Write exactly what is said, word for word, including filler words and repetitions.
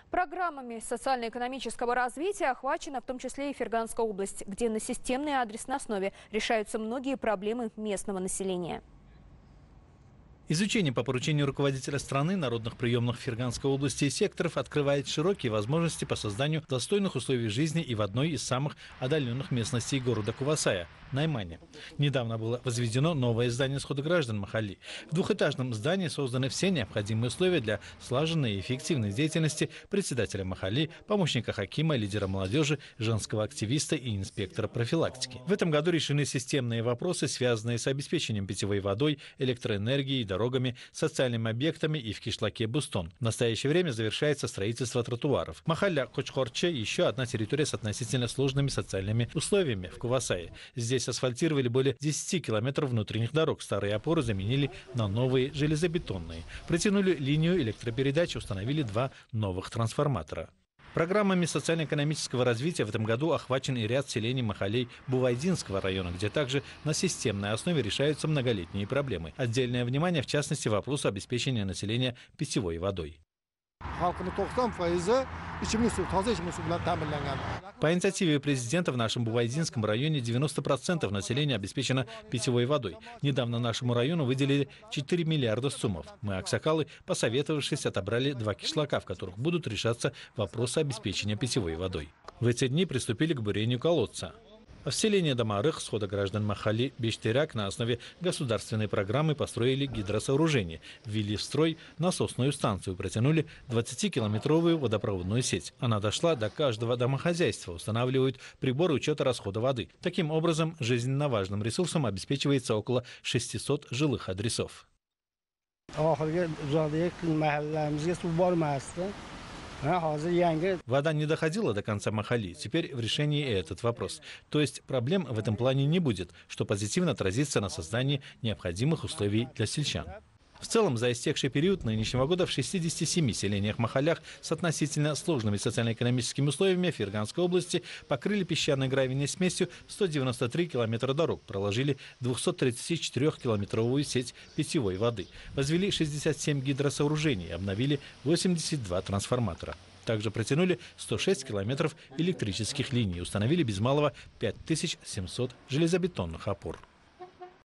Программами социально-экономического развития охвачена в том числе и Ферганская область, где на системной и адресной основе решаются многие проблемы местного населения. Изучение по поручению руководителя страны народных приемных Ферганской области и секторов открывает широкие возможности по созданию достойных условий жизни и в одной из самых отдаленных местностей города Кувасая – Наймане. Недавно было возведено новое здание схода граждан Махалли. В двухэтажном здании созданы все необходимые условия для слаженной и эффективной деятельности председателя Махалли, помощника хакима, лидера молодежи, женского активиста и инспектора профилактики. В этом году решены системные вопросы, связанные с обеспечением питьевой водой, электроэнергией, дорогами, социальными объектами и в кишлаке Бустон. В настоящее время завершается строительство тротуаров. Махалля Кочхорче – еще одна территория с относительно сложными социальными условиями в Кувасае. Здесь асфальтировали более десяти километров внутренних дорог. Старые опоры заменили на новые железобетонные. Протянули линию электропередач, установили два новых трансформатора. Программами социально-экономического развития в этом году охвачен и ряд селений Махалей Бувайдинского района, где также на системной основе решаются многолетние проблемы. Отдельное внимание, в частности, вопросу обеспечения населения питьевой водой. По инициативе президента в нашем Бувайдинском районе девяносто процентов населения обеспечено питьевой водой. Недавно нашему району выделили четыре миллиарда сумов. Мы, аксакалы, посоветовавшись, отобрали два кишлака, в которых будут решаться вопросы обеспечения питьевой водой. В эти дни приступили к бурению колодца. В селении Дамарых схода граждан Махалли Бештыряк на основе государственной программы построили гидросооружение, ввели в строй насосную станцию, протянули двадцатикилометровую водопроводную сеть. Она дошла до каждого домохозяйства, устанавливают приборы учета расхода воды. Таким образом, жизненно важным ресурсом обеспечивается около шестисот жилых адресов. Вода не доходила до конца Махалли. Теперь в решении и этот вопрос. То есть проблем в этом плане не будет, что позитивно отразится на создании необходимых условий для сельчан. В целом, за истекший период нынешнего года в шестидесяти семи селениях-махалях с относительно сложными социально-экономическими условиями Ферганской области покрыли песчаной гравийной смесью сто девяносто три километра дорог, проложили двухсоттридцатичетырёхкилометровую сеть питьевой воды, возвели шестьдесят семь гидросооружений, обновили восемьдесят два трансформатора. Также протянули сто шесть километров электрических линий, установили без малого пять тысяч семьсот железобетонных опор.